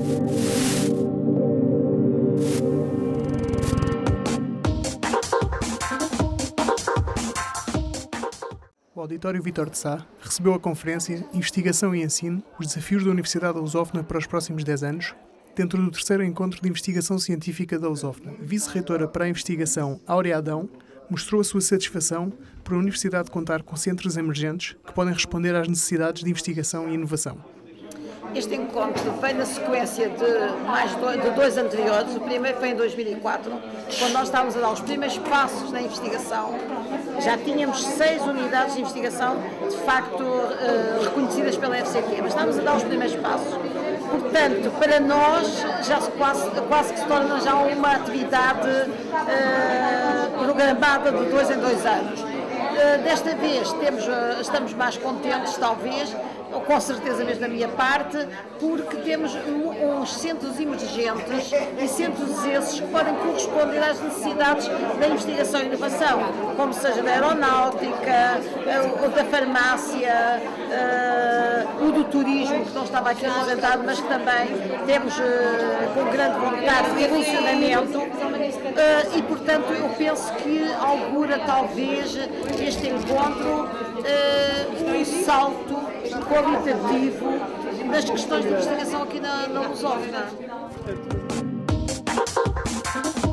O Auditório Vítor de Sá recebeu a conferência Investigação e Ensino, os desafios da Universidade da Lusófona para os próximos 10 anos, dentro do terceiro encontro de investigação científica da Lusófona. A vice-reitora para a investigação, Áurea Adão, mostrou a sua satisfação por a Universidade contar com centros emergentes que podem responder às necessidades de investigação e inovação. Este encontro vem na sequência de dois anteriores. O primeiro foi em 2004, quando nós estávamos a dar os primeiros passos na investigação. Já tínhamos 6 unidades de investigação, de facto, reconhecidas pela FCT, mas estávamos a dar os primeiros passos. Portanto, para nós, já quase que se torna já uma atividade programada de 2 em 2 anos. Desta vez estamos mais contentes, talvez, ou com certeza mesmo da minha parte, porque temos uns centros emergentes e centros esses que podem corresponder às necessidades da investigação e inovação, como seja da aeronáutica, ou da farmácia, o do turismo, que não estava aqui apresentado, mas que também temos com grande vontade de funcionamento, e portanto eu penso que augura talvez este encontro um salto qualitativo das questões de investigação aqui na Lusófona.